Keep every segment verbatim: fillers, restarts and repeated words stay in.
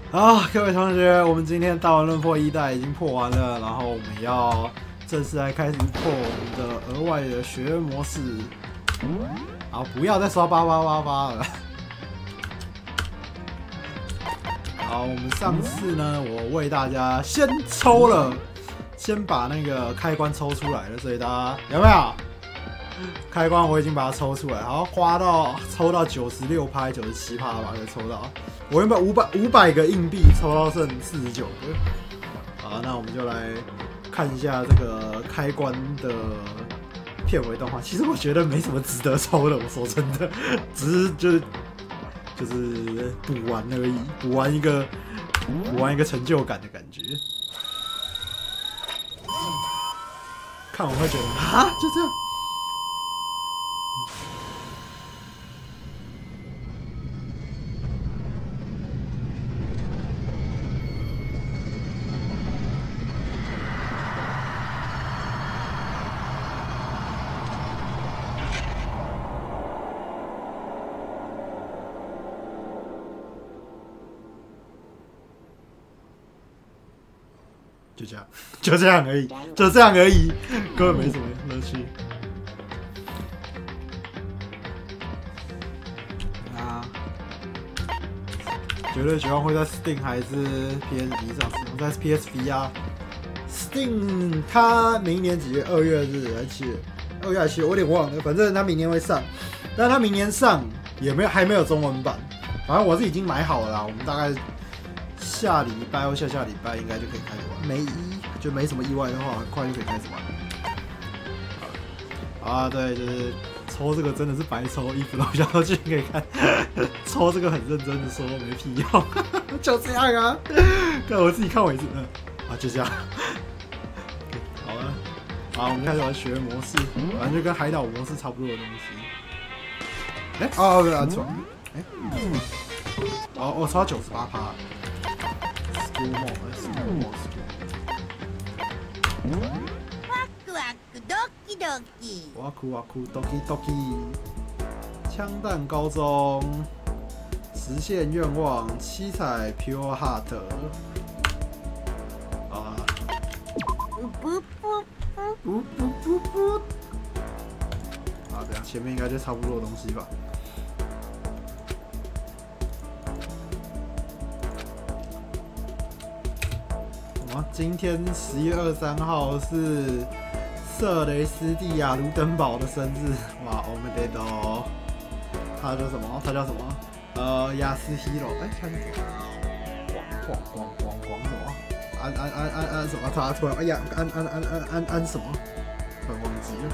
好，各位同学，我们今天大玩论破一代已经破完了，然后我们要正式来开始破我们的额外的学员模式。好，不要再刷八八八八了。好，我们上次呢，我为大家先抽了，先把那个开关抽出来了，所以大家有没有？开关我已经把它抽出来，好，花到抽到九十六趴、九十七趴吧，才抽到。我原本五百五百个硬币抽到剩四十九个。好，那我们就来看一下这个开关的片尾动画。其实我觉得没什么值得抽的，我说真的，只是就是就是补完而已，补完一个补完一个成就感的感觉。看我会觉得啊，就这样。就这样，就这样而已，就这样而已，根本没什么乐趣。啊，绝对绝望会在 Steam 还是 P S 一上使用？在 P S V 啊 ，Steam 它明年几月？二月日还是七月？二月还是七月？我有点忘了，反正它明年会上，但它明年上也没有还没有中文版，反正我是已经买好了啦。我们大概下礼拜或下下礼拜应该就可以开始玩，没意就没什么意外的话，很快就可以开始玩。啊，对，就是抽这个真的是白抽，衣服都小道具可以看，抽这个很认真的说没屁用，就这样啊。看我自己看我一次，嗯，啊就这样。好了，好，我们开始玩学模式，反正就跟海岛模式差不多的东西。哎、欸，哦，对啊，错，哎，哦，我抽到九十八趴。School mode, school mode, school. ワクワクドキドキ。 哇酷哇酷，doki doki。枪弹高中，实现愿望，七彩 pure heart。啊。 不不不不不不不。啊，这样前面应该就差不多的东西吧。今天十月二十三号是瑟雷斯蒂亚卢登堡的生日，哇，我们得到他叫什么？他叫什么？呃，亚斯希罗，哎，他叫什么？广广广广广什么？安安安安安什么？他突然，哎呀，安安安安安安什么？突然忘记了，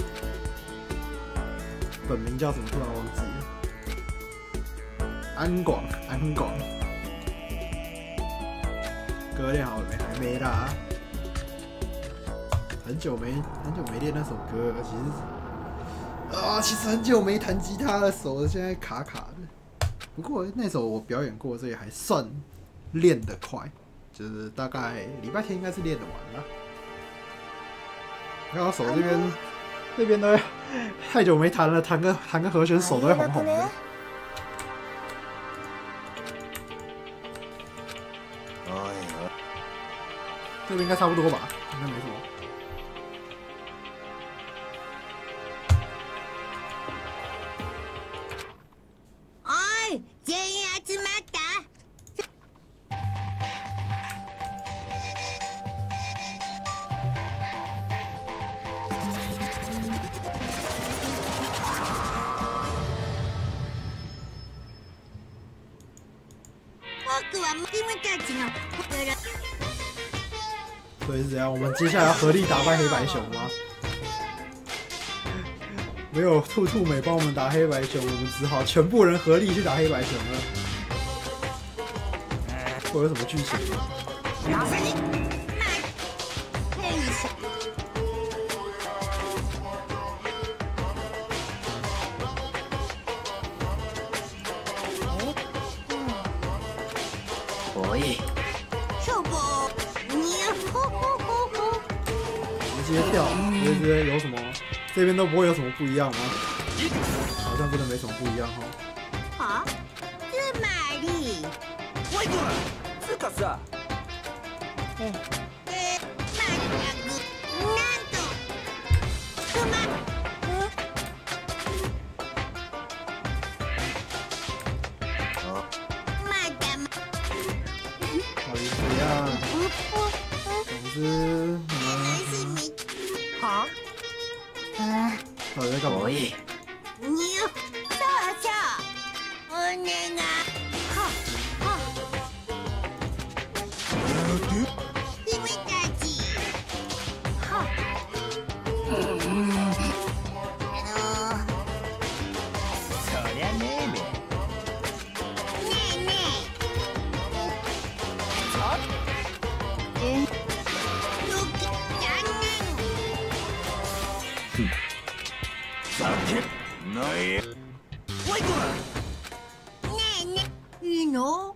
本名叫什么？突然忘记了。安广，安广。歌练好了没？还没啦，很久没很久没练那首歌了。其实啊，其实很久没弹吉他了，手现在卡卡的。不过那首我表演过，所以还算练得快，就是大概礼拜天应该是练得完了。看我手这边这边都太久没弹了，弹个弹个和弦手都会红红的。这个应该差不多吧，应该没什么。 おい、全員集まった？僕は君たちの心。 所以是怎样？我们接下来要合力打败黑白熊吗？没有兔兔美帮我们打黑白熊，我们只好全部人合力去打黑白熊了。会有什么剧情吗？ 可以。 直接跳，直接有什么？这边都不会有什么不一样吗？好像真的没什么不一样哈。 啊？つまり。 かさ。 ええ、まったく、なんと、くま、まだま、 到底怎样？总之，你们は？ 到底在干嘛？ い。 にゅ、そうそう、お願い。は、は。君たち。は。あのそりゃねえべ。 ねえねえ。え。よき、残念。 さてないおいこねえねえ。いいの？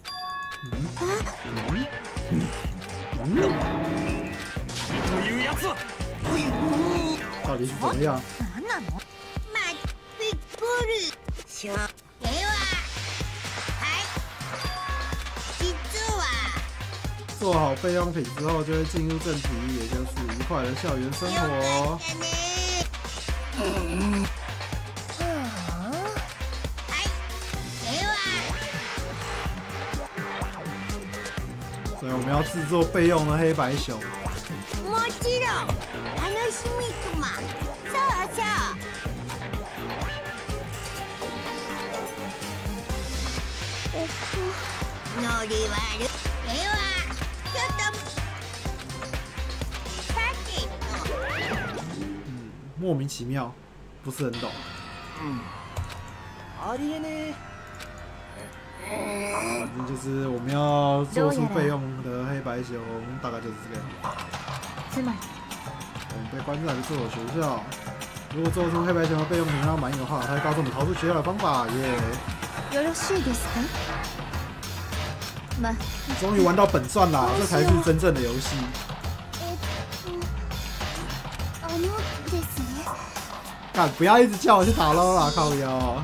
というやつは到底是怎么样？ なんなの？まあ、びっくり。しょ。では、はい。実は。 做好备用品之后，就会进入正题，也就是愉快的校园生活。 よかったね。はい。では。 所以我们要制作备用的黑白熊。 もちろん。楽しみくま。そうそう。えっと。のりわる。では。ちょっと。さてと。 嗯，莫名其妙，不是很懂。 ありえねえ。 反正就是我们要做出备用的黑白熊，大概就是这个样子。 つまり我们被关在了这所学校。如果做出黑白熊的备用品让他满意的话，他会告诉我们逃出学校的方法耶。 よろしいですか？ま、 你终于玩到本传啦，这才是真正的游戏。 えっと、あのですね。 干，不要一直叫我去打捞啦，靠腰。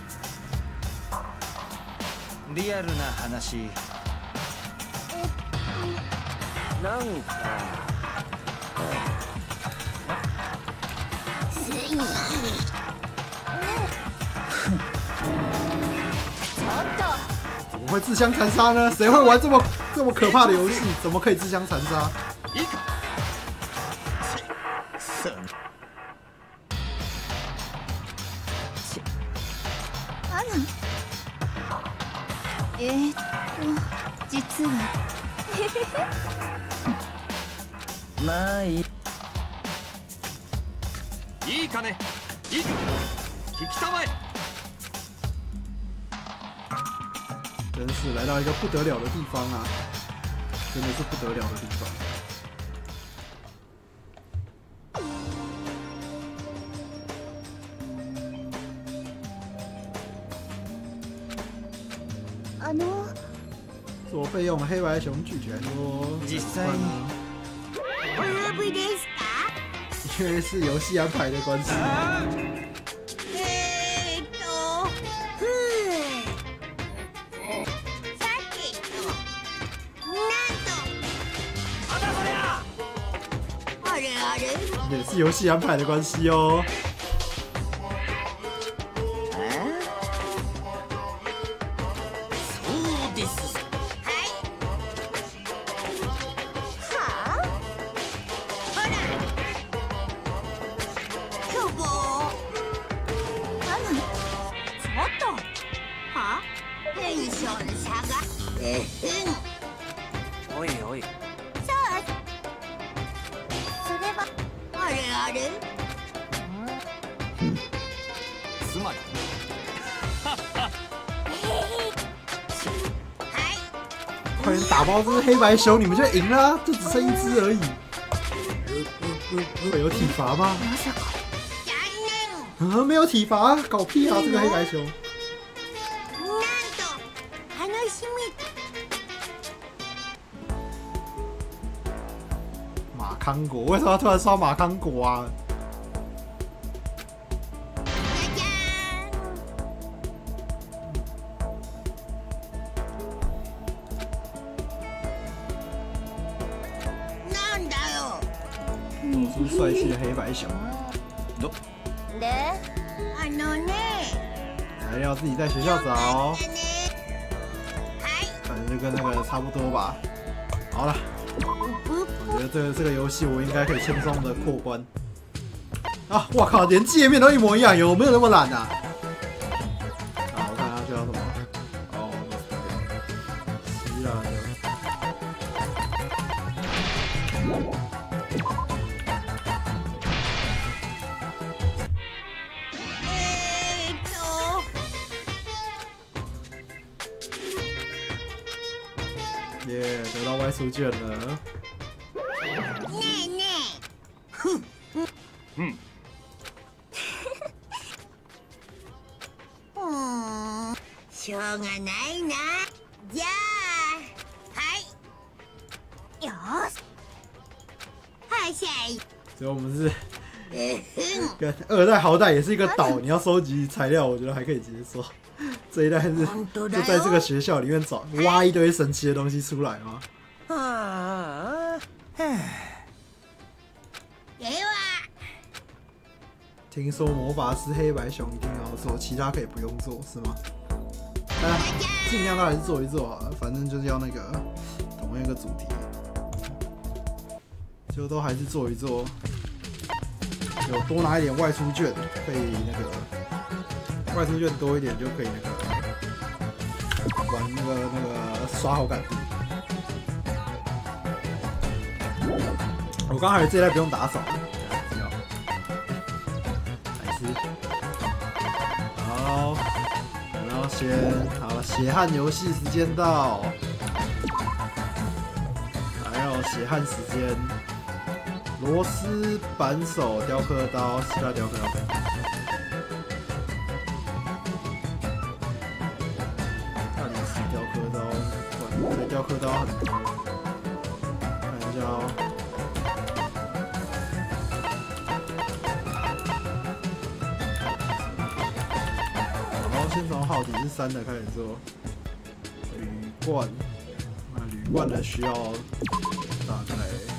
リアルな話。 えっなんか。 怎么会自相残杀呢？谁会玩这么这么可怕的游戏？怎么可以自相残杀？ いいか。そあら。えー、っと実はまあいい。いいかね。いいか。聞きたまえ。 真是来到一个不得了的地方啊！真的是不得了的地方。 あの做备用的黑白熊聚起来说， 実際にお呼びですか？ 因为是游戏安排的关系。 えーっと、ふぅ。さてと、なんと。 あだそりゃ。 あれあれ。 也是游戏安排的关系哦。 そうです。 はい。はあ？ほら。凶暴。 あら、 ちょっと。はあ？テンション下が。えへん。 おいおい。 そう。 それはあれあれ。 つまり。 はい。 快点打爆这只黑白熊，你们就赢啦！就只剩一只而已。会有体罚吗？ まさか残念。 啊，没有体罚，搞屁啊！这个黑白熊。 なんと楽しみ。 马康果，为什么要突然刷马康果啊？ じゃじゃーん。 露出帅气的黑白熊。 で、あのね。 材料自己在学校找。 はい。 反正就跟那个差不多吧。好了，我觉得这个这个游戏我应该可以轻松的过关。啊！我靠，连界面都一模一样，有没有那么懒啊？啊，我看它叫什么？哦，希腊的。 えーっと。 耶，得到外出券了。 ねえねえ。 うんうん。しょうがないな。じゃあ、はい。よーし。はしゃい。 所以我们是嗯哼。 跟二代好歹也是一个岛，你要收集材料，我觉得还可以接受。这一代是就在这个学校里面找挖一堆神奇的东西出来吗？ ああでは。 听说魔法师黑白熊一定要做，其他可以不用做，是吗？哎，尽量都还是做一做好了，反正就是要那个同一个主题，就都还是做一做。有多拿一点外出券，可以那个外出券多一点就可以那个玩那个那个刷好感度。我刚才这一代不用打扫。好，然后先好了，血汗游戏时间到，还有血汗时间，螺丝扳手、雕刻刀、希腊雕刻刀。大理石雕刻刀，哇，这雕刻刀很多，看一下哦。先从耗底是三的开始做，铝罐，那铝罐的需要大概，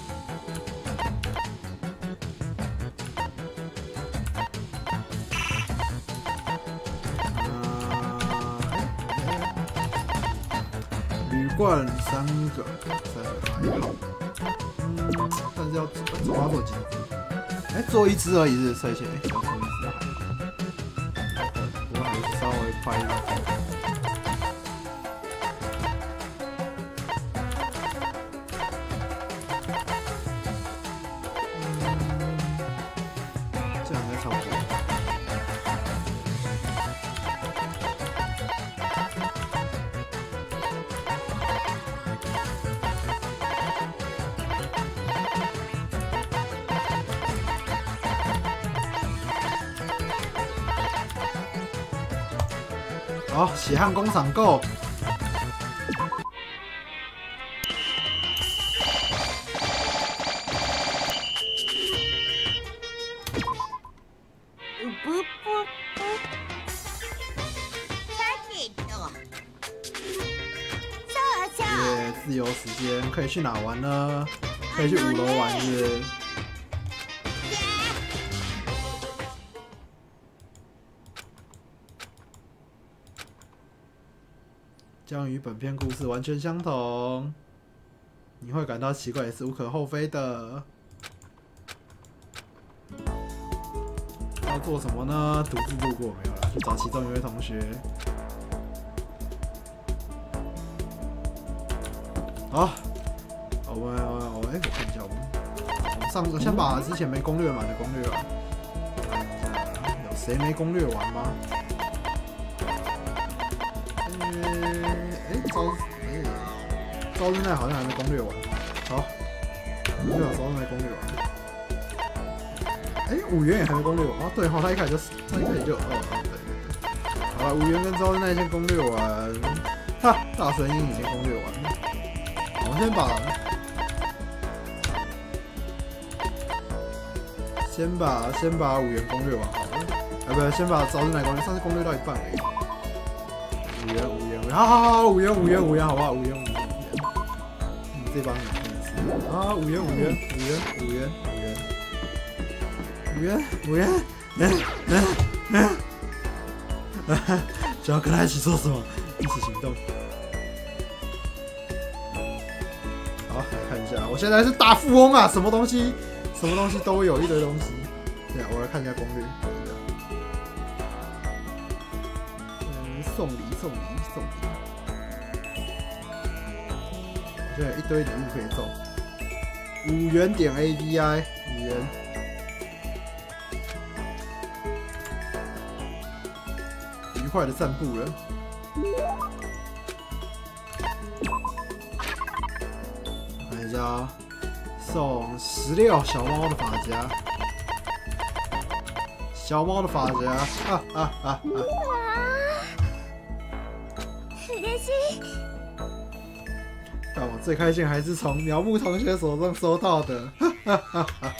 铝罐三个，三个还好，嗯，但是要做，总要做几只？哎，做一只而已是，所以先要做一只还好。稍微快一点。这样应该差不多。好，血汗工厂够。耶，自由时间可以去哪玩呢？可以去五楼玩是不是？将与本片故事完全相同，你会感到奇怪也是无可厚非的。要做什么呢？独自路过没有啦，去找其中一位同学。好，我们我哎、欸，我看一下我们，我上我先把之前没攻略完的攻略完。看一下有谁没攻略完吗？哎，招哎，招日奈好像还没攻略完。好，没有招日奈攻略完。哎，五元也还没攻略完。哦，对哈，他一开始就他一开始就哦哦对对对。好了，五元跟招日奈先攻略完。哈，大神鹰已经攻略完了。我们先把先把先把五元攻略完好了。啊，不是，先把招日奈攻略，上次攻略到一半而已。五元五元，好好好，五元五元五元，好不好？五元五元五元，你这帮人真的是啊！五元五元五元五元五元， 五元，五元，嗯嗯嗯，想要跟他一起做什么？一起行动。好，来看一下，我现在是大富翁啊，什么东西，什么东西都有，一堆东西。对啊，我来看一下攻略。嗯，送礼，送礼，送礼。我现在有一堆礼物可以送。五元点 A D I， 五元。愉快的散步了。看一下，送十六小猫的发夹，小猫的发夹，啊啊啊啊！ 嬉しい。 但我最开心还是从苗木同学手上收到的，哈哈哈哈。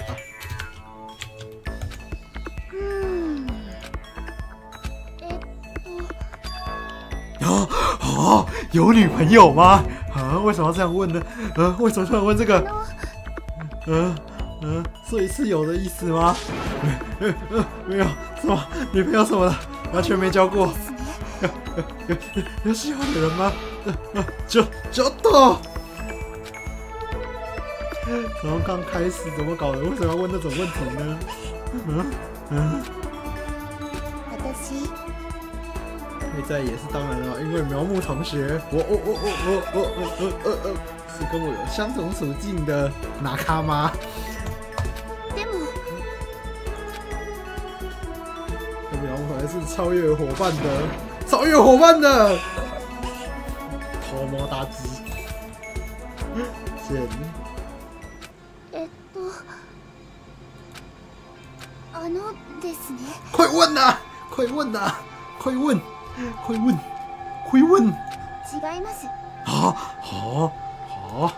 哦哦，有女朋友吗？啊，为什么要这样问呢？呃，为什么突然问这个？呃呃，所以是有的意思吗？呃呃，没有，什么女朋友什么的，完全没交过。有有有有喜欢的人吗？呃呃，就就到。然后刚开始怎么搞的？为什么要问那种问题呢？嗯嗯。 私。 会在也是当然了，因为苗木同学，我我我我我我我我我是跟我有相同处境的拿卡妈。 でも， 跟苗木同学是超越伙伴的，超越伙伴的，头毛大只，谢谢你。 えっと、あのですね。 快问呐！快问呐！快问！快问！快问！ 違います。 啊好好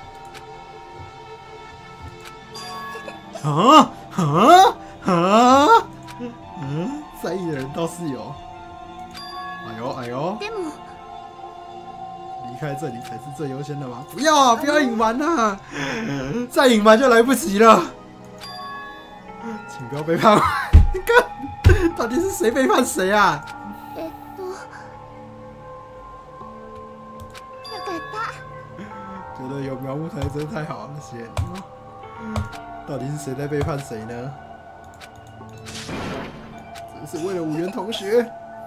啊啊啊！嗯，在意的人倒是有。哎呦哎呦！ でも。 离开这里才是最优先的吗？不要啊！不要隐瞒啊！再隐瞒就来不及了。请不要背叛我！你看，到底是谁背叛谁啊？ えっと、よかった。 觉得有苗木台真的太好了，谢谢你。到底是谁在背叛谁呢？真是为了五元同学。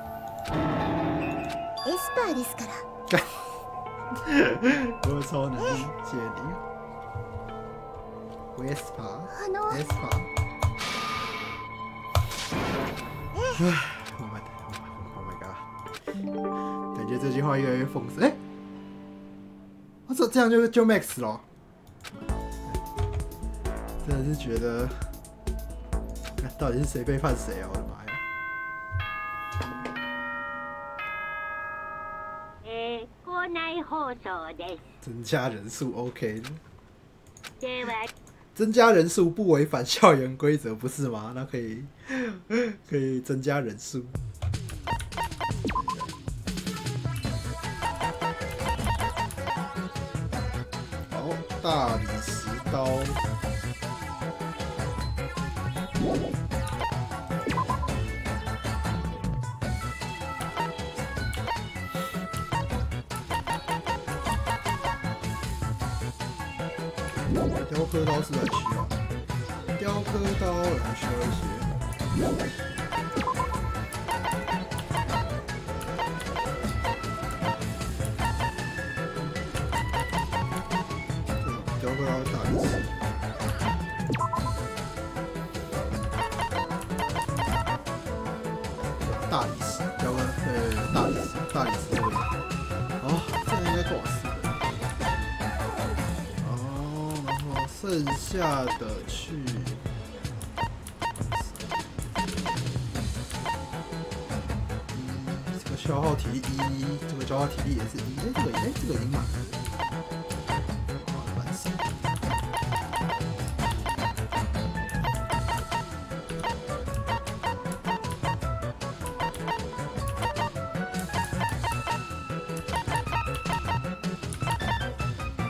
エスパーですから。 干，我有超能力，谢谢你。Vespa， あの。 Vespa。Oh my god！Oh my god！感觉这句话越来越讽刺。哎、欸，我这这样就就 max 了，真的是觉得，到底是谁背叛谁啊？我的妈呀！ えー、校内放送です。 增加人数 OK 的。 では。 增加人数不违反校园规则，不是吗？那可以，可以增加人数。好，大理石刀。雕刻刀是很需要，雕刻刀很需要一些。雕刻刀大理石，大理石雕刻，对，大理石，大理石这个，哦，这样应该够我四个。剩下的去，嗯，这个消耗体力一，这个消耗体力也是一，哎，这个哎，这个已经满了，好，完成。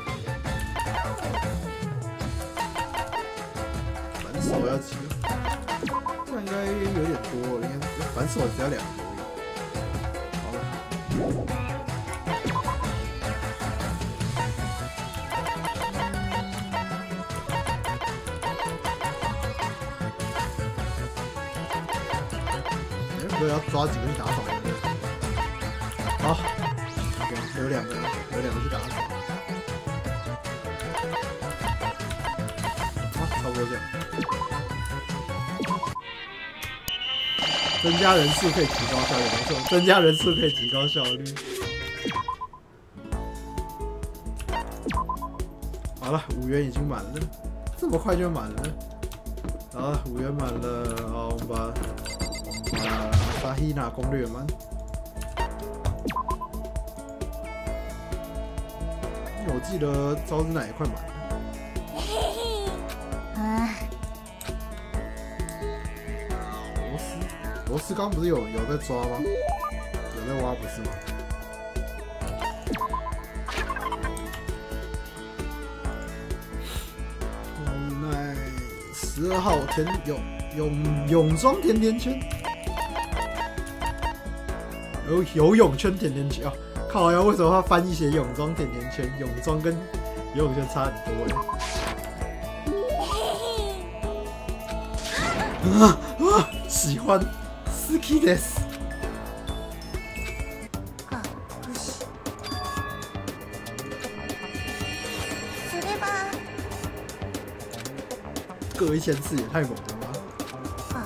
手要几个？ 边缘有点多，应该反手只要两个而已。好了。哎，不要抓几个去打扫的。好 ，OK， 有两个，有两个去打扫。好，差不多这样。 增加人数可以提高效率，没错，增加人数可以提高效率。好了，五元已经满了，这么快就满了。好，五元满了，好，我们把把沙希娜攻略完。因为我记得招之奶也快满了。 啊。 螺丝刚不是有有在抓吗？有在挖不是吗？无奈十二号甜泳泳泳装甜甜圈，游游泳圈甜甜圈啊！靠呀，为什么他翻译写泳装甜甜圈？泳装跟游泳圈差很多哎。啊啊！喜欢。 好きです。各一千次也太猛了吧！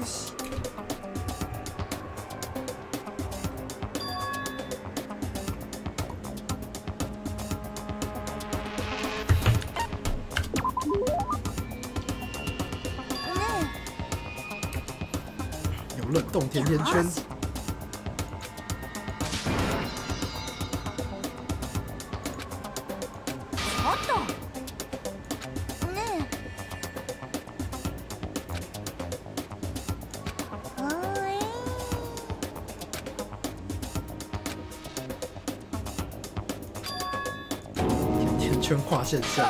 冷冻甜甜圈，甜甜圈跨线下。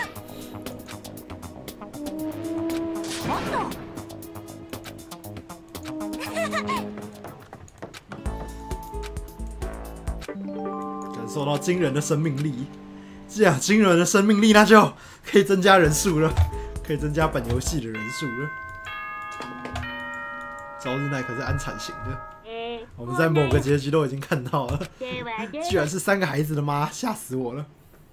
感受到惊人的生命力，既然有惊人的生命力，那就可以增加人数了，可以增加本游戏的人数了。朝日奈可是安产型的，我们在某个结局都已经看到了，居然是三个孩子的妈，吓死我了。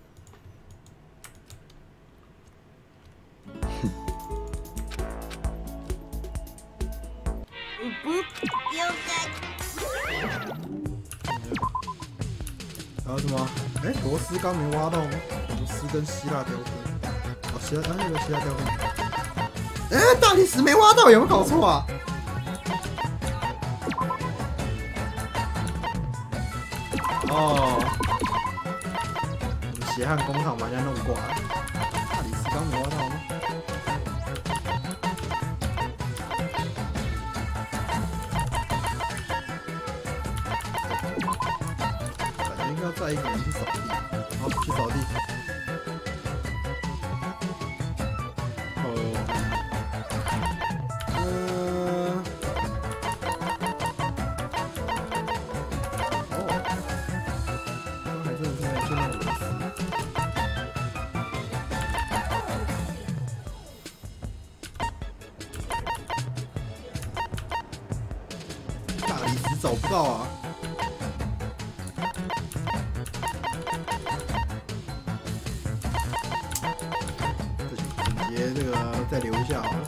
还有什么？哎、欸，螺丝刚没挖到吗？螺丝跟希腊雕刻，哦，希腊啊，那个希腊雕刻。哎、欸，大理石没挖到，有没有搞错啊？哦，我们血汗工厂把人家弄挂了。大理石刚没挖到吗？再一个人去扫地，好，去扫地。哦，嗯，哦，刚才真的是在去弄螺丝。大理石找不到啊。 这个再留一下好了。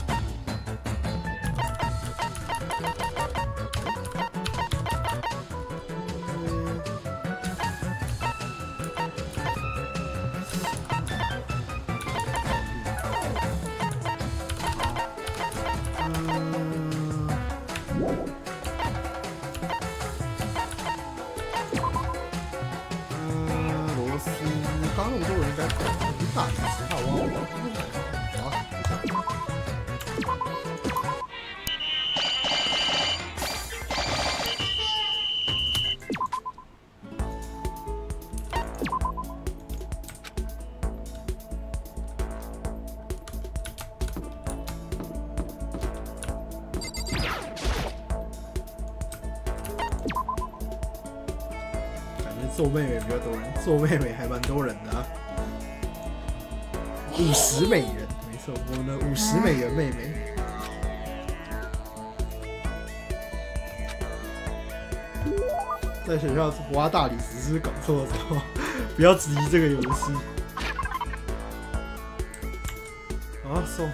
嗯，螺丝，刚刚那么多人应该大理石怕挖我。 好做妹妹比较多人，做妹妹还蛮多人的啊。五十美元，没错，我们的五十美元妹妹。在学校挖大理石是搞错的时候，不要质疑这个游戏。啊，送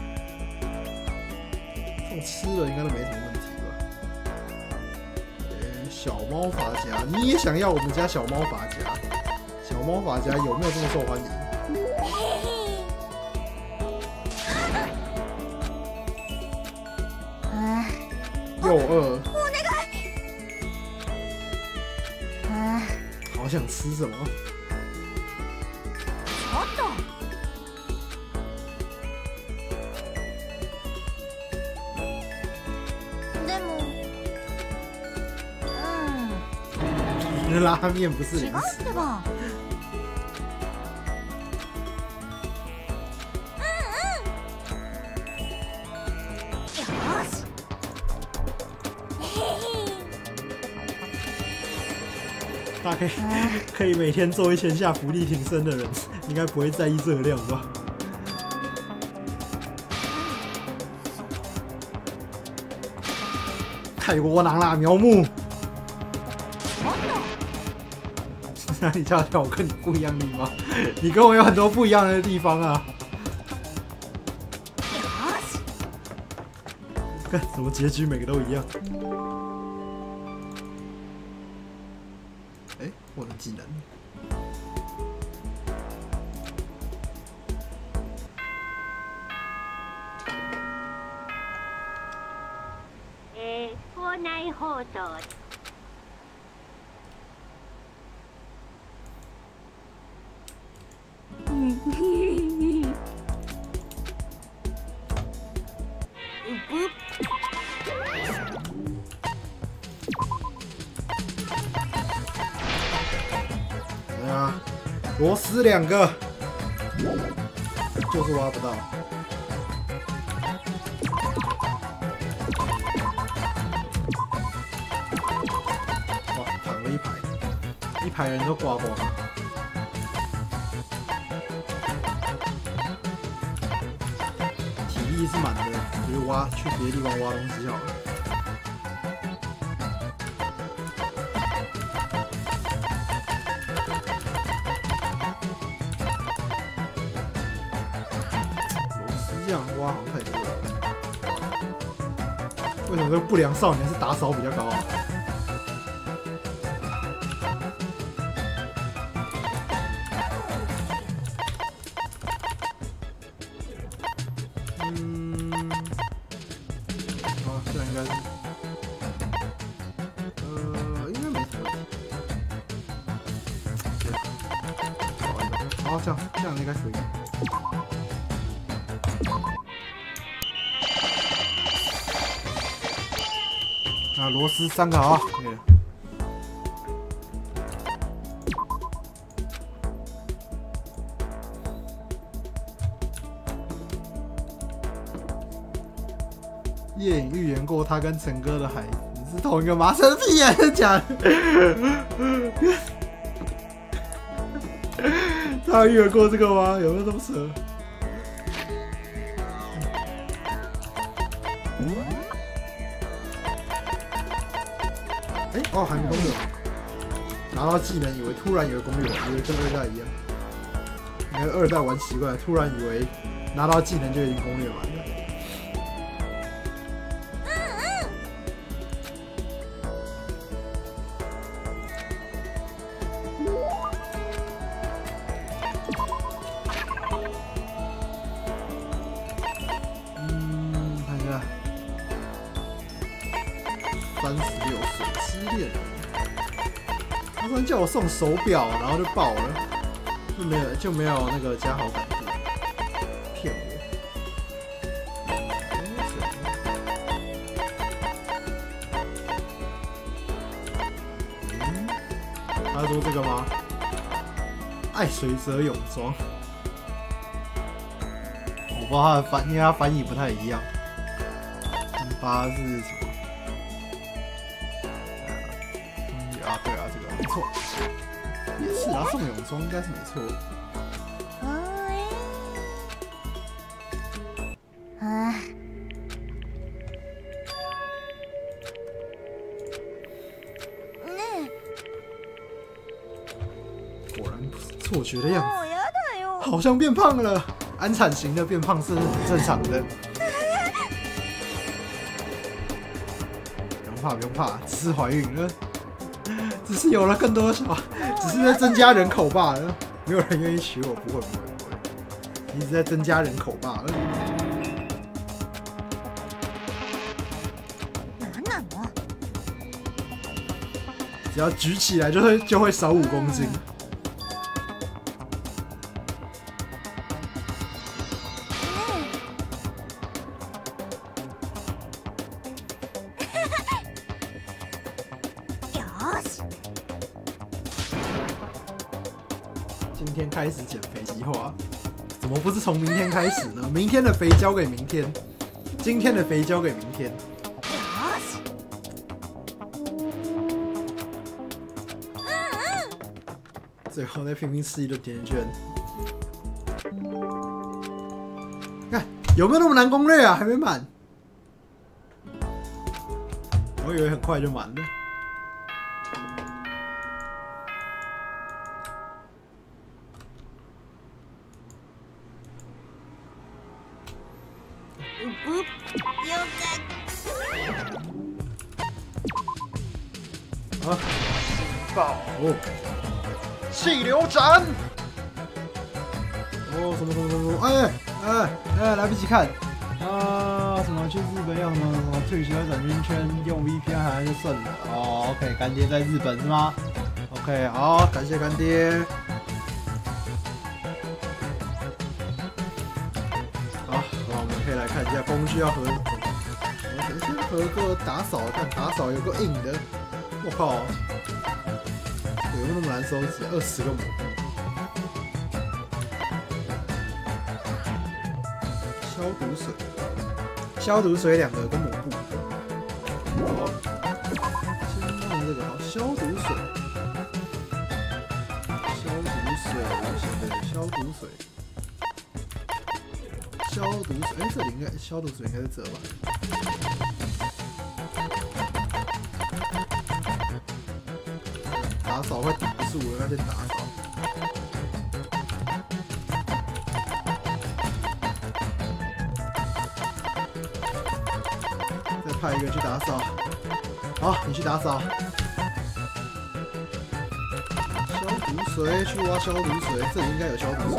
送吃的应该都没什么问题吧？欸、小猫发夹，你也想要我们家小猫发夹？小猫发夹有没有这么受欢迎？又饿。好想吃什么？嗯，拉面不是零食吧？大概可以每天做一千下伏地挺身的人，应该不会在意热量吧？太窝囊啦，苗木！那你瞧瞧我跟你不一样的地方，你跟我有很多不一样的地方啊！看怎么结局每个都一样？哎，我的技能。 えー、校内放送。 哎呀，螺丝两个，就是挖不到。哇，躺了一排，一排人都刮光了。体力是满的，就是挖去别的地方挖东西好了。这样挖好像太多了。为什么这个不良少年是打扫比较高啊？嗯，啊，这样应该是，呃，应该没什么问题。好，这样这样应该可以。啊，螺丝三个啊，可以了。叶隐预言过他跟陈哥的孩子是同一个吗？神屁啊，真的假的？他预言过这个吗？有没有这么扯？哎、欸，哦，还没攻略完，拿到技能以为突然以为攻略完，以为跟二代一样。应该二代玩习惯了，突然以为拿到技能就已经攻略完了。嗯，看一下，三十六岁失恋了。他说叫我送手表，然后就爆了，就没有就没有那个加好感度，骗我。嗯，他说这个吗？爱水泽泳装。我不知道他的翻，因为他翻译不太一样。八是什么？啊，对啊，这个没错。 也是啊，送泳装应该是没错。 啊。 果然不是错觉的样子，好像变胖了。安产型的变胖是很正常的。不用怕，不用怕，只是怀孕了，只是有了更多的小孩，只是在增加人口罢了。没有人愿意娶我，不会，不会，不会，一直在增加人口罢了。只要举起来就会就会少五公斤。今天开始减肥计划，怎么不是从明天开始呢？明天的肥交给明天，今天的肥交给明天。最后再拼命吃一顿甜甜圈。看有没有那么难攻略啊？还没满，我以为很快就满了。啊！爆！哦！气流斩！哦，什么什么什么？哎哎哎，来不及看啊！什么去日本要什么什么退学转圈圈，用 V P N 还是顺的哦。OK， 干爹在日本是吗 ？OK， 好，感谢干爹。好，那我们可以来看一下工具要合。我们先合个打扫，看打扫有个硬的。我靠！有没有那么难收集？二十个抹布，消毒水，消毒水两个跟抹布。好，先弄这个好，消毒水，消毒水，对，消毒水，消毒水，哎，这里应该消毒水应该是这吧？打扫会顶不住，我要先打扫。再派一个去打扫。好，你去打扫。消毒水，去挖消毒水，这里应该有消毒水。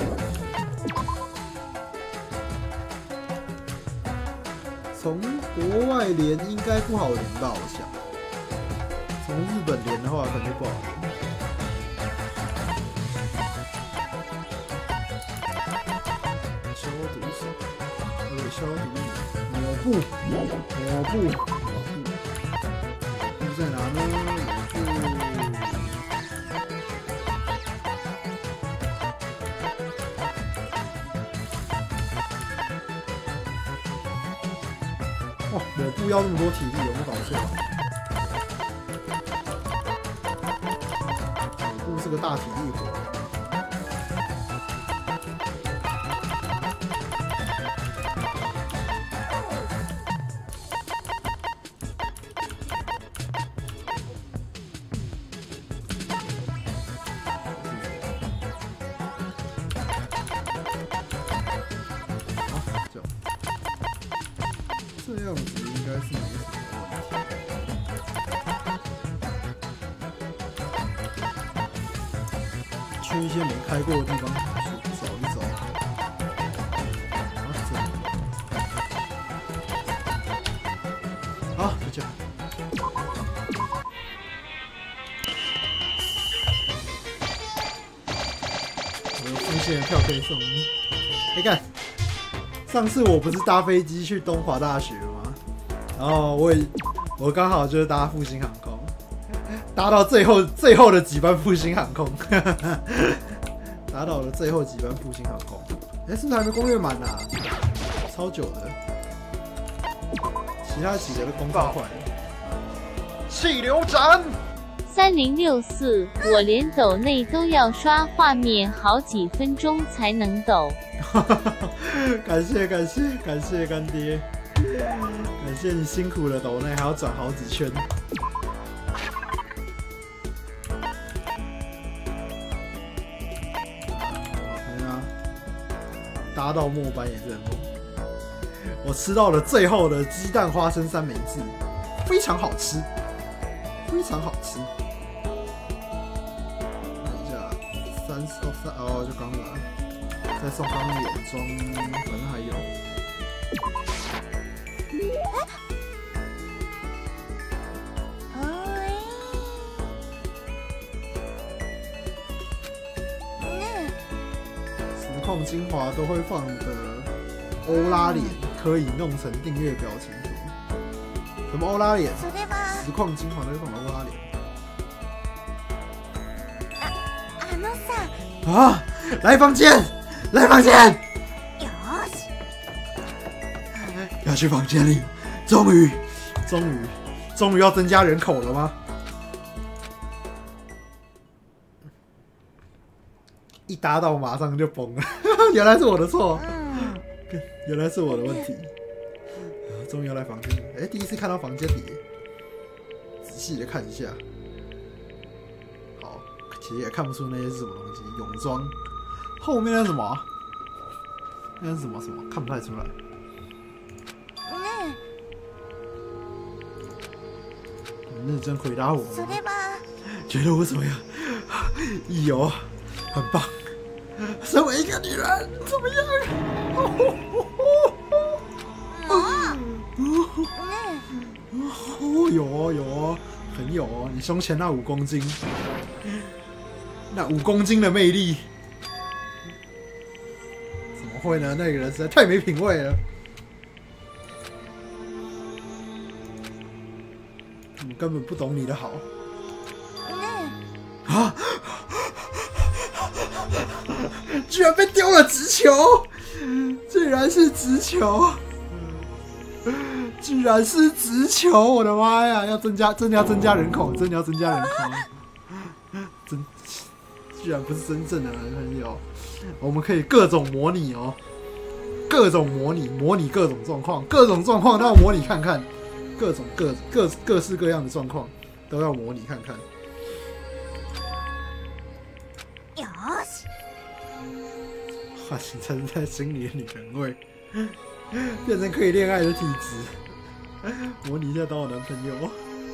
从国外连应该不好连吧，我想。从日本连的话，可能就不好连。消毒水，还有消毒抹布，抹布，抹布，抹布在哪呢？抹布。哇，抹布要那么多体力，有没有搞错？是个大体力活。好，这样，这样子应该是没什么问题。去一些没开过的地方走一走。好，就这样。我有复线票可以送你。哎，看，上次我不是搭飞机去东华大学吗？然后我也我刚好就是搭复兴航空。搭到最后最后的几班复兴航空，搭到了最后几班复兴航空。哎、欸，是不是还没攻略满啊？超久的，其他几个都攻超快。气流斩， 三零六四，我连抖内都要刷画面好几分钟才能抖。 感谢感谢感谢干爹，感谢你辛苦了抖内，还要转好几圈。看啊，搭到末班也是很猛。我吃到了最后的鸡蛋花生三明治，非常好吃，非常好吃。看一下，三哦三哦，就刚拿，再送刚刚眼妆，反正还有。实况精华都会放的欧拉脸。可以弄成订阅表情图，什么欧拉脸？实况精华都会放欧拉脸。啊！来房间，来房间！要去房间里，终于，终于，终于要增加人口了吗？一搭到马上就崩了，原来是我的错。原来是我的问题，终于要来房间。哎、欸，第一次看到房间里，仔细的看一下。好，其实也看不出那些是什么东西。泳装后面那是什么？那是什么什么？看不太出来。你认真回答我吗？觉得我怎么样？一游很棒。身为一个女人，怎么样？哦，有哦，有哦，很有哦。你胸前那五公斤，那五公斤的魅力，怎么会呢？那个人实在太没品味了。我根本不懂你的好。啊！居然被丢了直球，竟然是直球，居然是直球！我的妈呀！要增加，真的要增加人口，真的要增加人口，真，居然不是真正的男朋友。我们可以各种模拟哦，各种模拟，模拟各种状况，各种状况都要模拟看看，各种各各各式各样的状况都要模拟看看。唤醒沉在心里的女人味，变成可以恋爱的体质。模拟一下当我男朋友，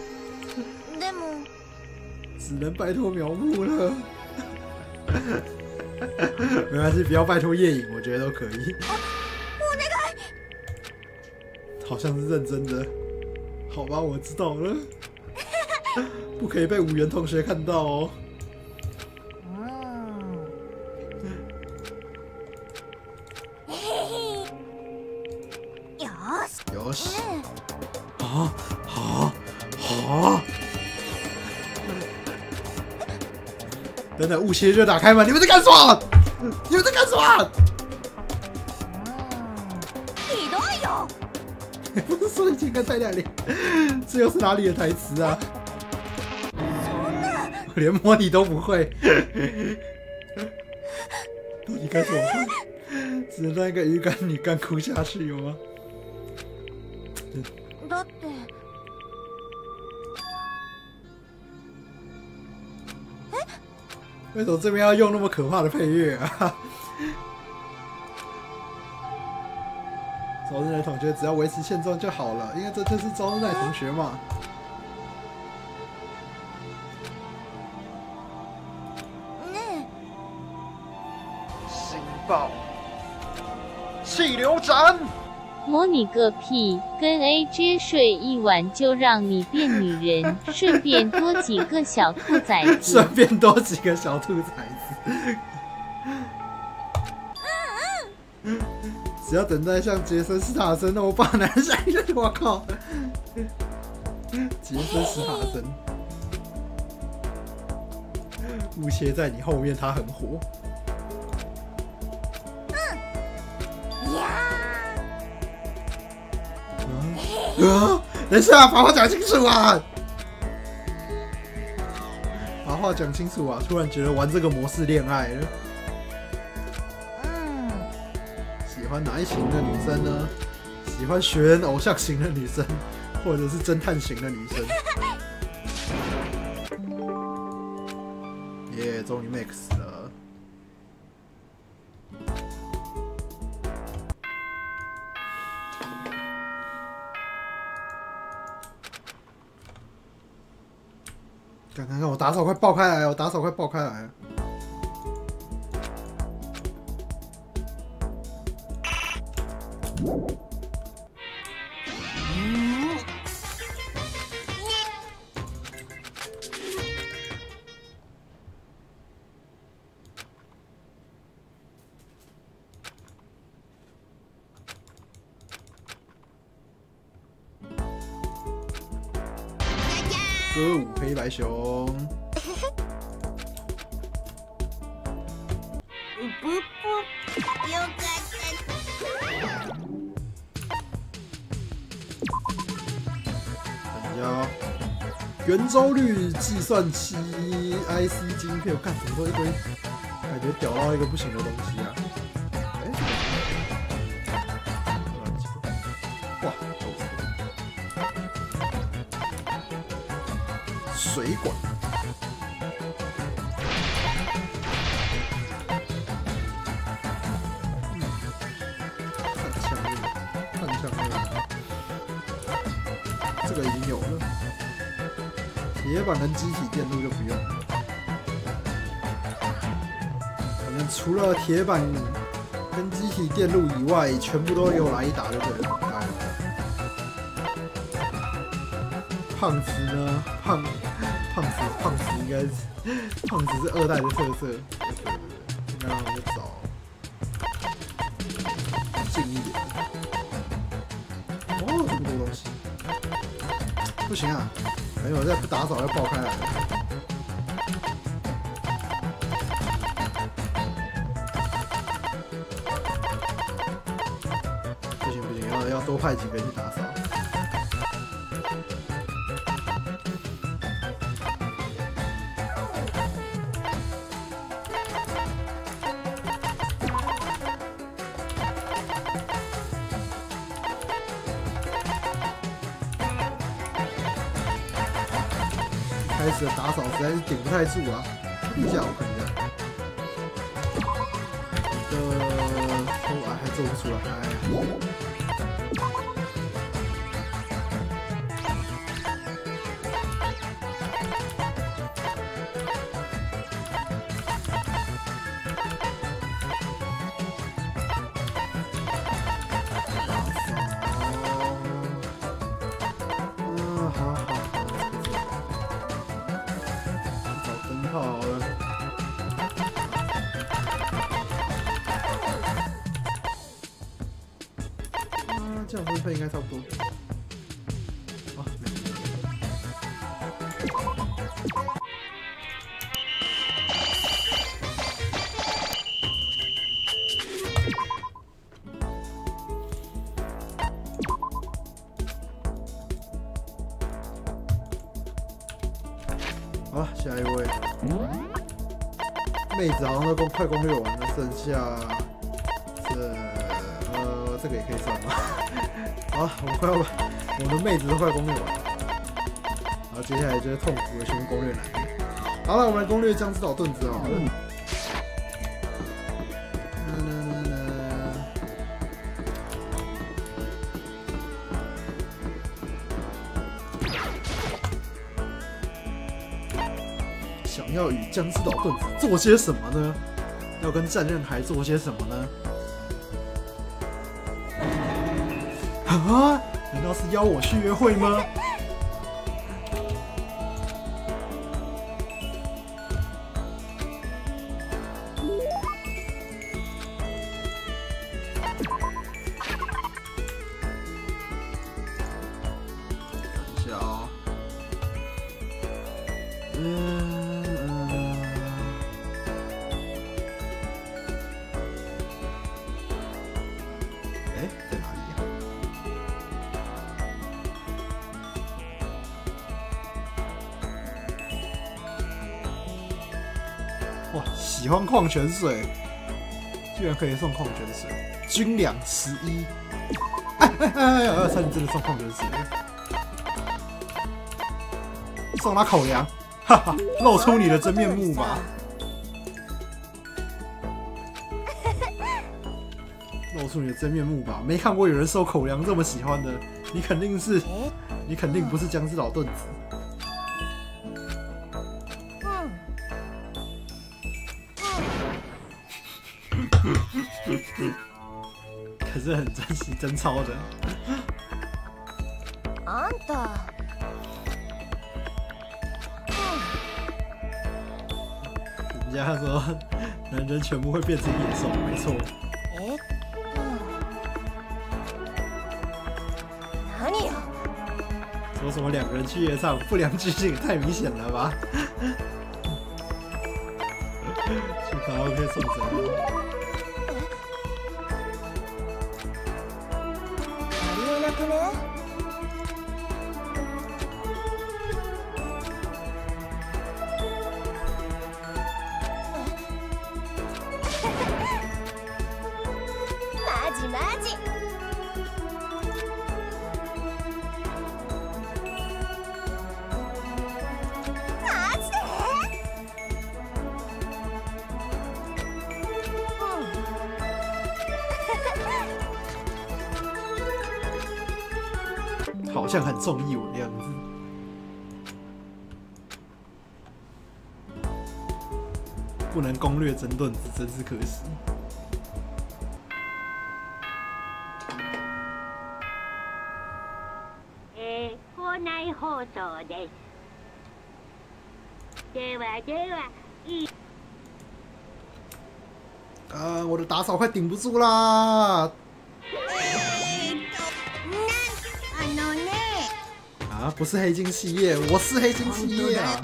只能拜托苗木了。没关系，不要拜托夜影，我觉得都可以。好像是认真的，好吧，我知道了。不可以被五元同学看到哦。よし。啊啊啊！等等，雾邪热打开门，你们在干什么？你们在干什么？ ひどいよ！ 不是说已经跟太亮脸，这又是哪里的台词啊？我连模拟都不会，到底该怎么办？只能让一个鱼干女干哭下去，有吗？ だって。 为什么这边要用那么可怕的配乐啊？周日奈同学只要维持现状就好了，因为这就是周日奈同学嘛。新爆！气流斩！ 模拟个屁！跟 A J 睡一晚就让你变女人，顺便多几个小兔崽子。 顺便多几个小兔崽子。只要等待像杰森斯塔森那么棒男生，我靠！杰森斯塔森，雾切在你后面，他很火。啊！等一下，把话讲清楚啊！ 话讲清楚啊！突然觉得玩这个模式恋爱了。 嗯， 喜欢哪一型的女生呢？喜欢学人偶像型的女生，或者是侦探型的女生。耶，终于 max 了。看看看，我打扫快爆开来了！我打扫快爆开来了！歌舞黑白熊， 不不，よかった。 等一下哦，圆周率计算器 I C 晶片，我看怎么都一堆，感觉屌到一个不行的东西啊！哎、欸，哇！水管，嗯，看枪刃，看枪刃，这个已经有了。铁板跟机体电路就不用了，反正除了铁板跟机体电路以外，全部都给我来一打就对了。胖子呢？胖。胖子，胖子应该是胖子是二代的特色。那我们就找近一点。哦，这么多东西，不行啊！哎呦，再不打扫要爆开来了。不行不行，要要多派几个人去打扫。开始的打扫实在是顶不太住啊！等一下，我看一下，呃，哦，还做不出来，哎呀。嗯，好好。好了，啊，这样分配应该差不多。啊，没事。好了，下一位。妹子好像都攻快攻略完了，剩下这呃这个也可以算吧。好，我们快要把我的妹子都快攻略完了，然后接下来就是痛苦的先攻略男。好了，我们来攻略姜之岛盾子好了。想要与姜之岛盾子做些什么呢？要跟战刃海做些什么呢？啊？难道是邀我去约会吗？等一下哦。嗯。在哪里呀？ 哇，喜欢矿泉水，居然可以送矿泉水，军粮十一。哎哎哎哎！差点真的送矿泉水，送他口粮，哈哈，露出你的真面目吧！露出你的真面目吧！没看过有人收口粮这么喜欢的，你肯定是，你肯定不是僵尸老盾子。可是很珍惜真钞的。 あんた。 人家说，男人全部会变成野兽，没错。 えっと。何よ？ 说什么两个人去夜唱，不良剧情也太明显了吧？去卡拉 OK 送谁？ マジマジ。マジで？ 好像很中意我的样子。不能攻略真盾子，真是可惜。 えー、校内放送です。ではでは、いい。 啊，我的打扫快顶不住啦！ あのね。 啊，不是黑金企业，我是黑金企业啊！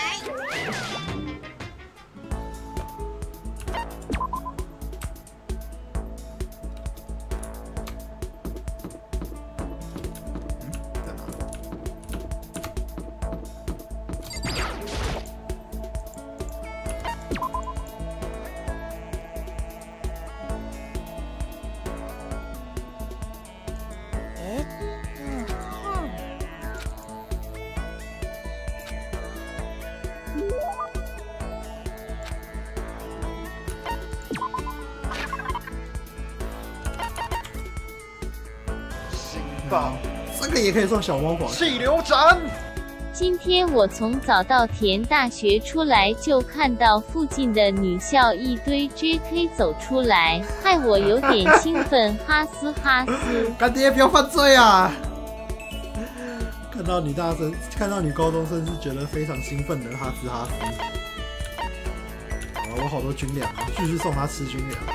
这个也可以送小猫皇。 气流斩。 今天我从早稻田大学出来，就看到附近的女校一堆 J K 走出来，害我有点兴奋，哈斯哈斯。 干爹不要犯罪啊！看到女大生，看到女高中生是觉得非常兴奋的，哈斯哈斯。好了，我好多军粮，继续送他吃军粮。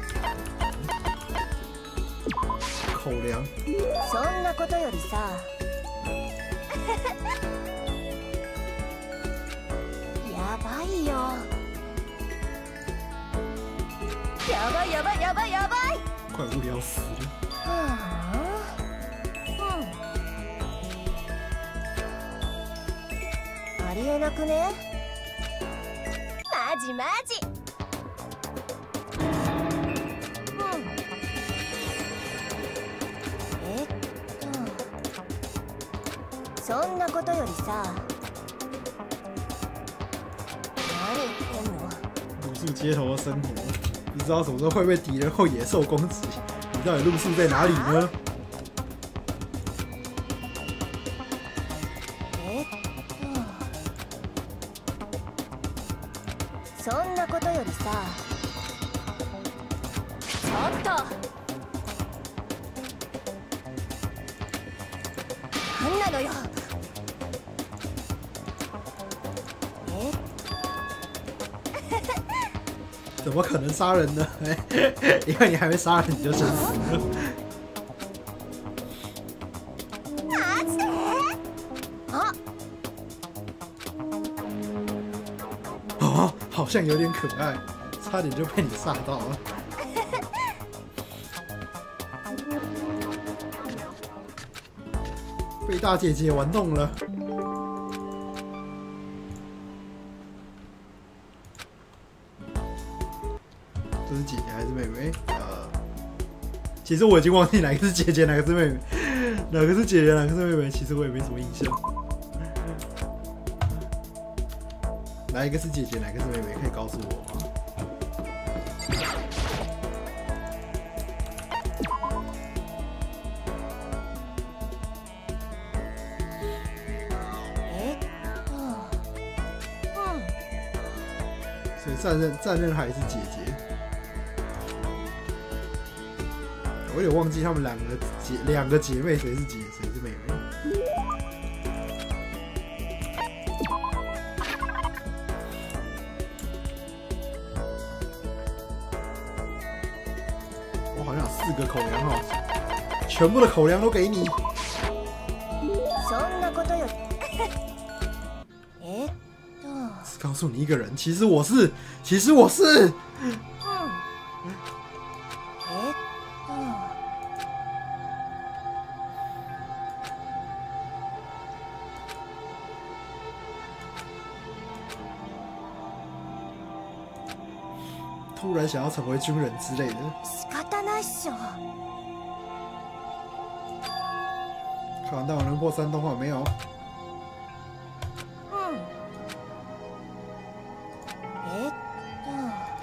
口粮。 そんなことよりさ。やばいよ。やばいやばいやばいやばい。 快无聊死了。 ありえなくね？マジマジ。えっと、そんなことよりさ。哪里言ってんの？ 露宿街头的生活，不知道什么时候会被敌人或野兽攻击。你到底露宿在哪里呢？ そんなことよりさ。ちょっと。なんなのよ。え？ 怎么可能杀人呢？因为你还没杀人你就真死了。 マジで？あ。 哦，好像有点可爱，差点就被你杀到了。被大姐姐玩弄了。 这是姐姐还是妹妹？呃，其实我已经忘记哪个是姐姐，哪个是妹妹，哪个是姐姐，哪个是妹妹，其实我也没什么印象。哪一个是姐姐，哪个是妹妹？可以告诉我吗？所以战刃战刃还是姐姐，我有点忘记他们两个姐两个姐妹谁是姐谁是妹妹。我好像有四个口粮哦，全部的口粮都给你。 そんなことよ。えっと。 只告诉你一个人，其实我是，其实我是。 嗯。えっと。 突然想要成为军人之类的。 仕方ないっしょ。 看完大王人破三动画没有？ 嗯。えっと。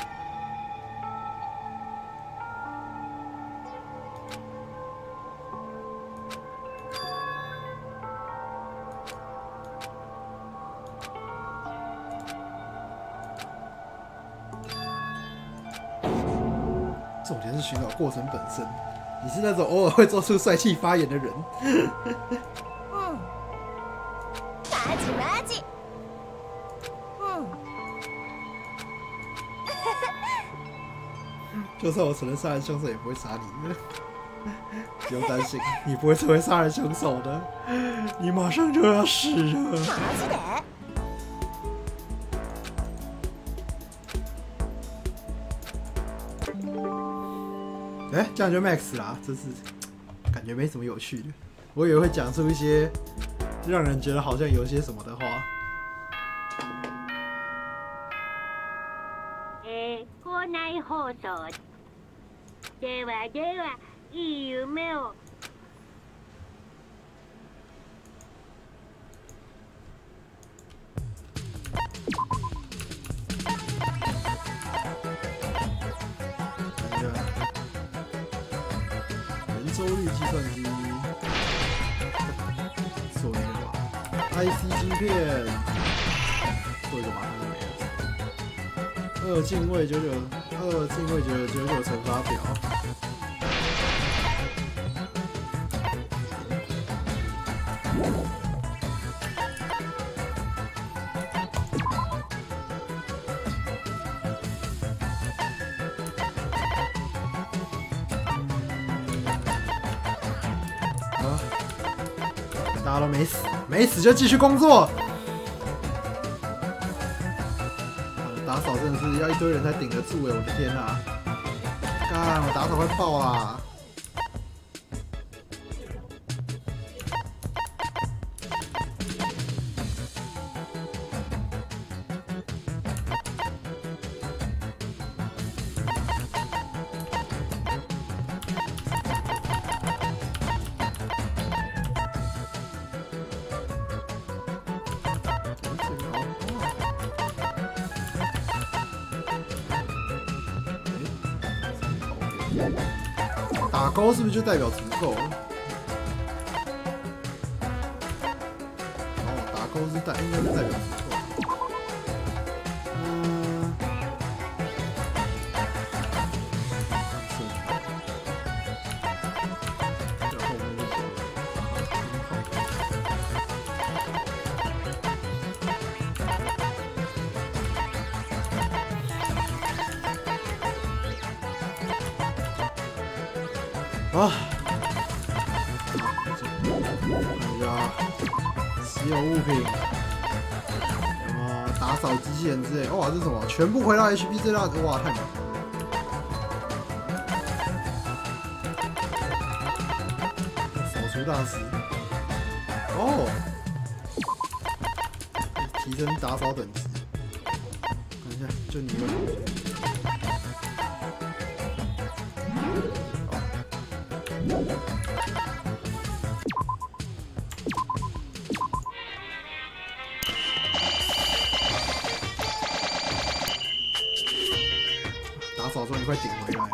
重点是寻找过程本身。你是那种偶尔会做出帅气发言的人。 嗯。マジマジ。嗯。 就算我承认杀人凶手，也不会杀你的。不用担心，你不会成为杀人凶手的。你马上就要死了。 マジで？ 哎、欸，这样就 max 啦，这是感觉没什么有趣的。我以为会讲出一些让人觉得好像有些什么的话。 えー、校内放送。ではでは、いい夢を。 周率计算机，做一个吧。I C 晶片，做一个马上就没了。二进位九九，二进位九九九九乘法表。大家都没死，没死就继续工作。打扫真的是要一堆人才顶得住哎！我的天啊！干，我打扫快爆啦！打勾是不是就代表足够？哦，打勾是代应该是代表足够。嗯，这后面就走了。啊！看一下稀有物品，什么打扫机器人之类。哇，这是什么？全部回到 H P 最大值，哇，太猛了！扫除大师。哦，提升打扫等级。看一下，就你们。 快顶回来了。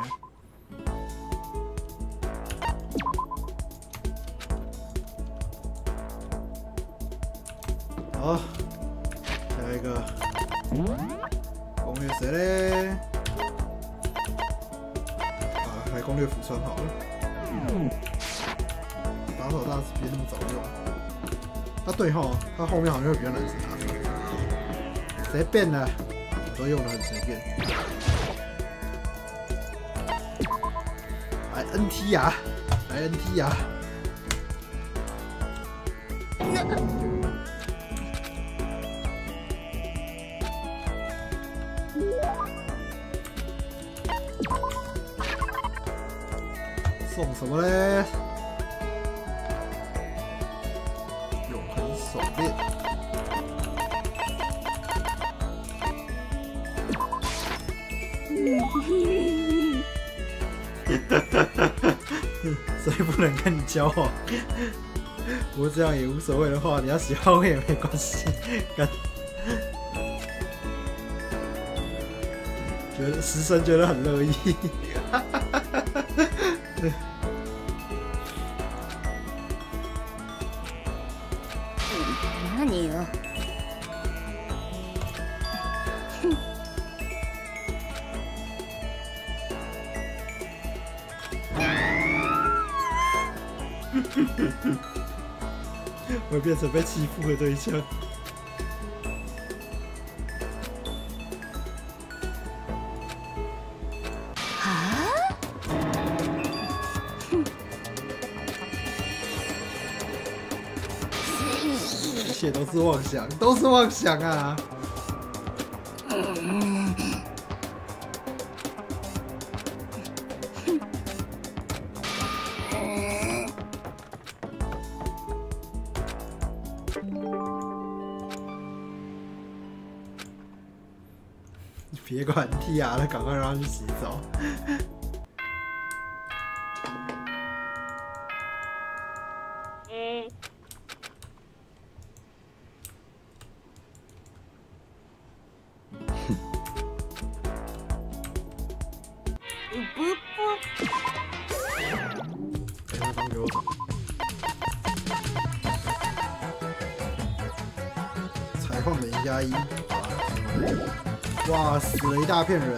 好，下一个攻略谁嘞？啊，来攻略福川好了。打手大师别那么早用。啊，对吼，他后面好像会比较难打出来。随便的，我都用的很随便。来 N T 呀，来 N T 呀。送什么嘞？永恒手链。所以不能跟你交往。我这样也无所谓的话，你要喜欢我也没关系。干，觉得师生觉得很乐意。 何よ。 会变成被欺负的对象。一切都是妄想，都是妄想啊！别管 T R 了，赶快让他去洗澡。 え不不。 给他当给我走。采矿的一加一。哇，死了一大片人！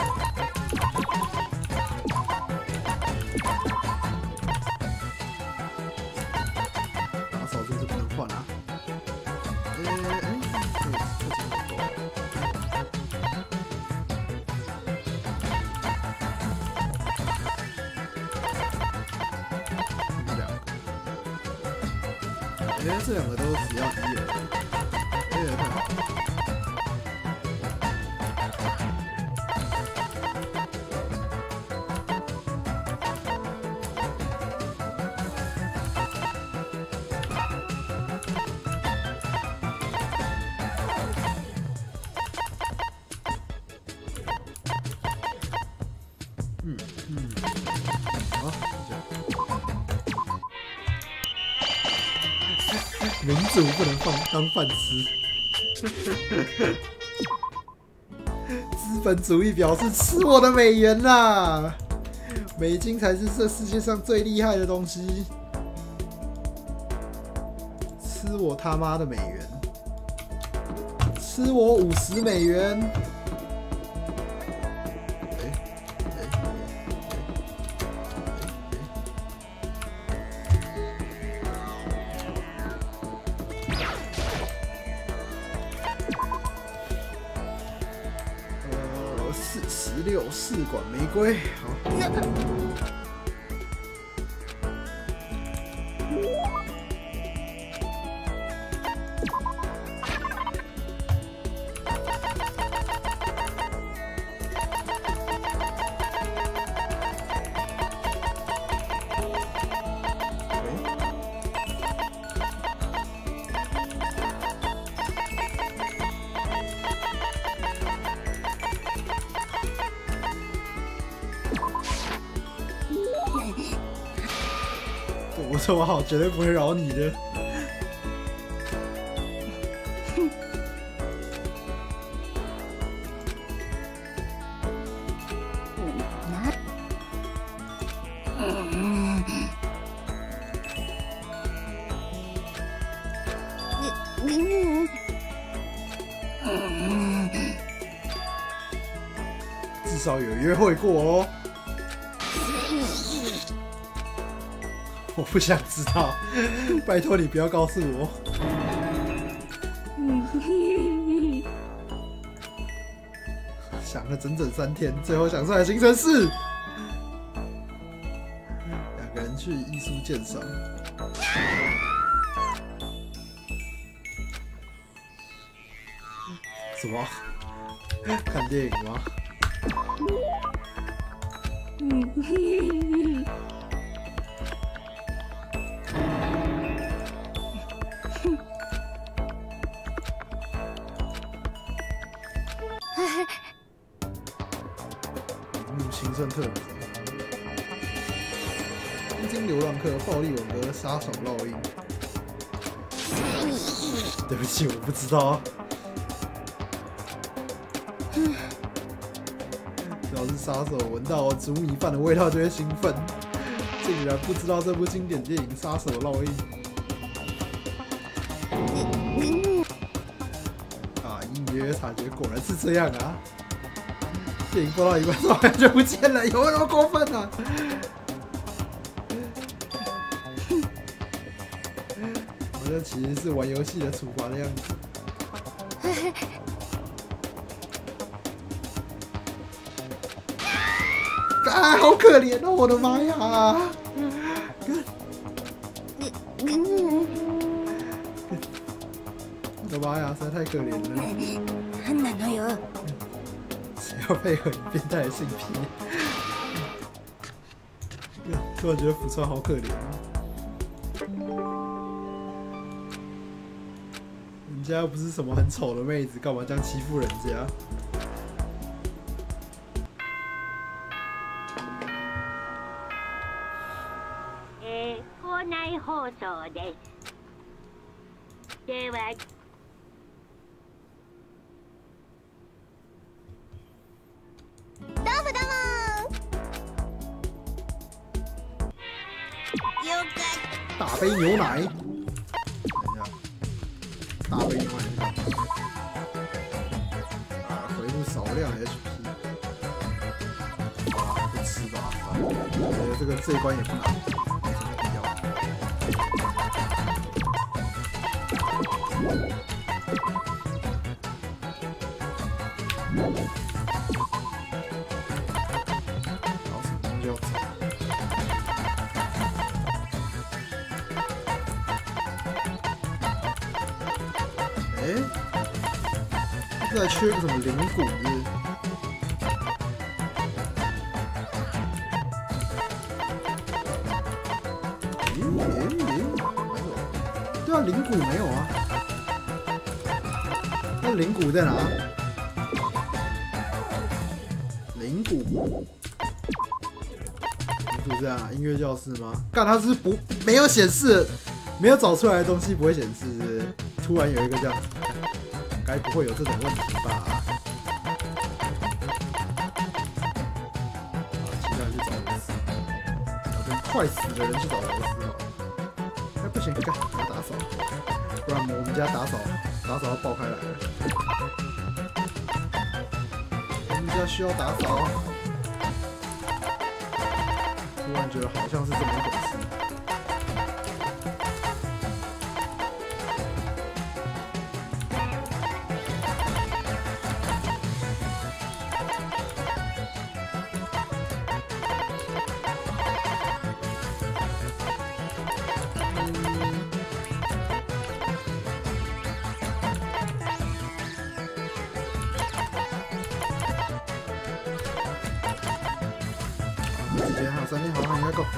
打手真是不能换啊！呃、欸，哎、欸，这两个，哎，这两个都只要一了，哎，太好了。嗯嗯，好，民主不能放当饭吃。资本主义表示吃我的美元啦，美金才是这世界上最厉害的东西。吃我他妈的美元，吃我五十美元。十六试管玫瑰，好。我这么好，绝对不会饶你的。 至少有约会过哦。我不想知道，拜托你不要告诉我。想了整整三天，最后想出来的行程是两个人去艺术鉴赏。什么？看电影吗？荧幕新生特辑：东京流浪客、暴力吻歌、杀手烙印。对不起，我不知道。只要是杀手，闻到煮米饭的味道就会兴奋。竟然不知道这部经典电影《杀手烙印》。啊，隐约察觉果然是这样啊！电影播到一半，突然就不见了，有没有那么过分啊？好像其实是玩游戏的处罚的样子。啊，好可怜哦！我的妈呀！我的妈呀，实在太可怜了！ 何なのよ？ 谁要配合你变态的性癖？突然觉得福川好可怜啊！人家又不是什么很丑的妹子，干嘛这样欺负人家？ 放送です。では。 どうもどうも。よかった。 大杯牛奶。等一下，大杯牛奶。啊，回复少量 H P。啊，不吃吧。我觉得这个这一关也不难。哎，这还缺个什么灵骨是？咦咦咦，没有？对啊，灵骨没有啊。那灵骨在哪？灵骨，灵骨在哪？音乐教室吗？干，它是不没有显示，没有找出来的东西不会显示是不是？突然有一个这样，该不会有这种问题吧？其他人去找螺丝，我跟快死的人去找螺丝了。哎，不行，干，我要打扫，不然我们家打扫打扫要爆开来了。我们家需要打扫。突然觉得好像是这么一回事。时间还有三天，好像应该够。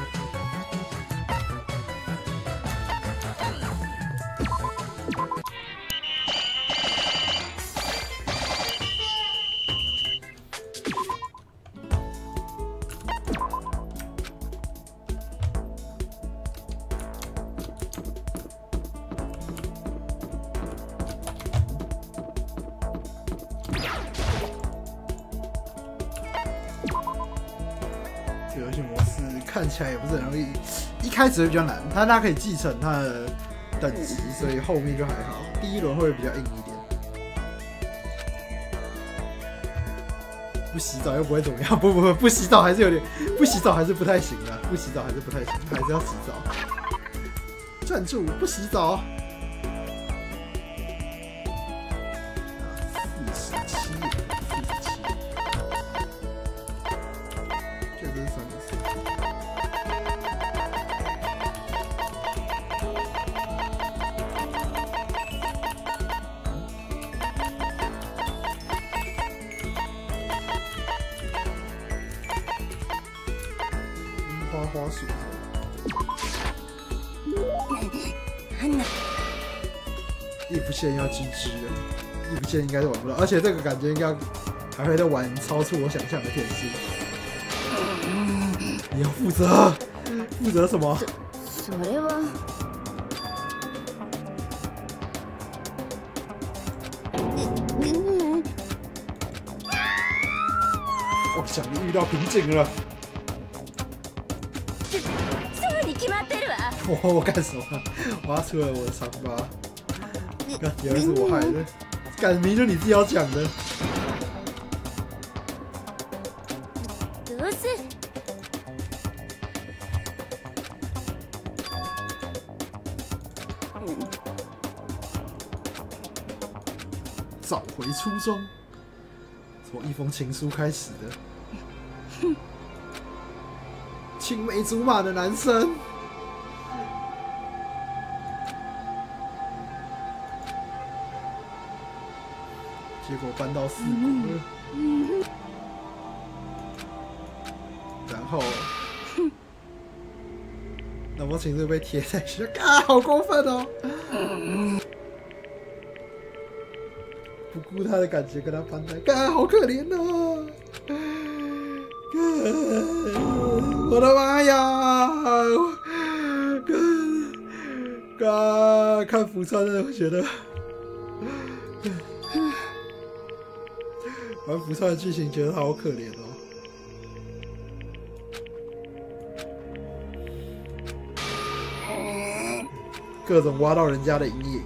这游戏模式看起来也不是很容易，一开始会比较难，但它可以继承它的等级，所以后面就还好。第一轮会比较硬一点。不洗澡又不会怎么样，不不不，不洗澡还是有点，不洗澡还是不太行的，不洗澡还是不太行，还是要洗澡。站住，不洗澡。四十七，四十七，这真是三十四。花花鼠。叶不线要 G G 了，叶不线应该是玩不到，而且这个感觉应该还会再玩超出我想象的天数。你要负责，负责什么？ それは。 我想你遇到瓶颈了。我我干什么？我要出了我的伤疤。干，原来是我害的。干，明明就你自己要讲的。 どうせ。 找回初衷，从一封情书开始的。青梅竹马的男生。结果搬到四国了，然后那封情书被贴在学校，啊，好过分哦！不顾他的感觉跟他攀谈，啊，好可怜哦！我的妈呀！啊，看福川的，我觉得。玩福川的剧情，觉得他好可怜哦。各种挖到人家的阴影。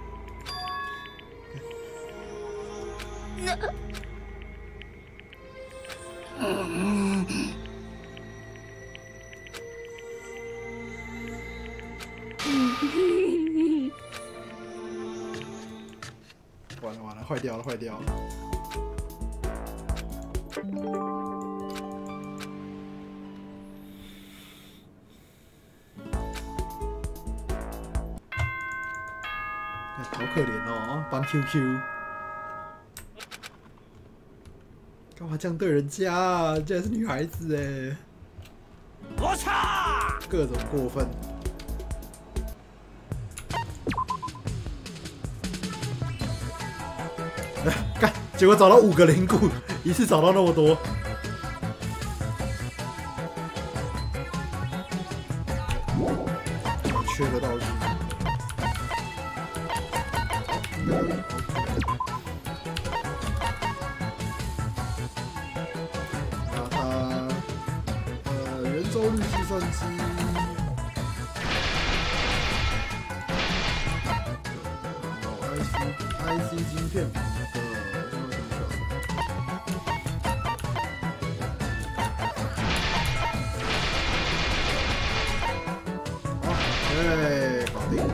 完了完了，坏掉了坏掉了。好可怜哦，帮 Q Q， 干嘛这样对人家啊？人家是女孩子哎，我操！各种过分。干，结果找到五个灵骨，一次找到那么多。缺个道具。把它，呃，圆周率计算机，然后 I C I C 晶片的。哎，搞定！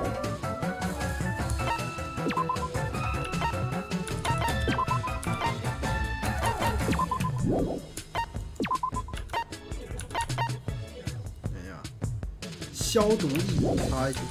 哎呀，消毒液擦一点。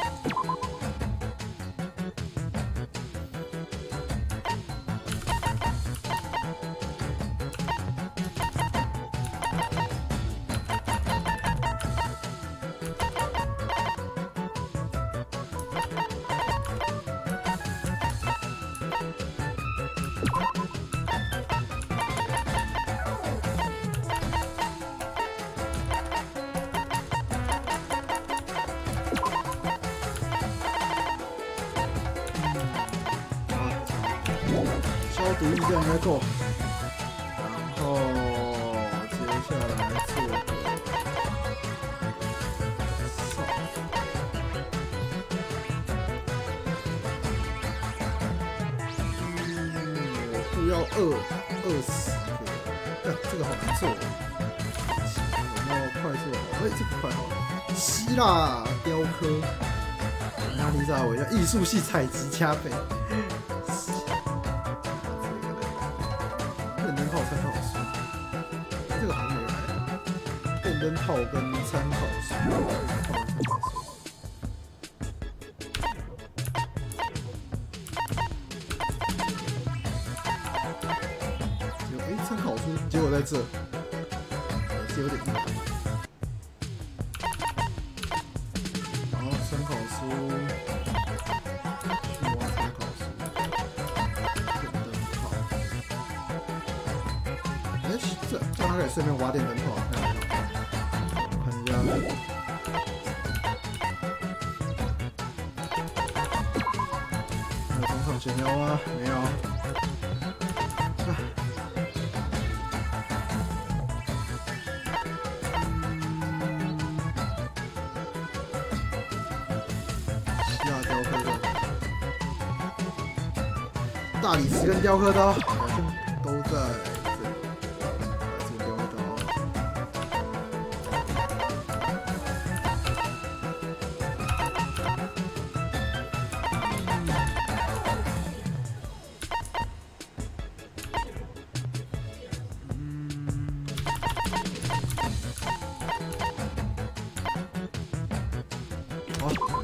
消毒液这样应该够，然后接下来做个要二二十个，干这个好难做。有没有快速的？哎，这个快好了。希腊雕刻，压力萨维叫艺术系采集加倍。电灯泡参考书，这个好像没来。电灯泡跟参考书，有哎，参考书，结果在这，还是有点硬。然后参考书，去挖参考书，电灯泡。哎，这这样它可以顺便挖电灯泡，看看。看一下。还有中场闲聊吗？没有。希腊雕刻的，大理石跟雕刻刀好像都在这里。这个雕刻刀。好，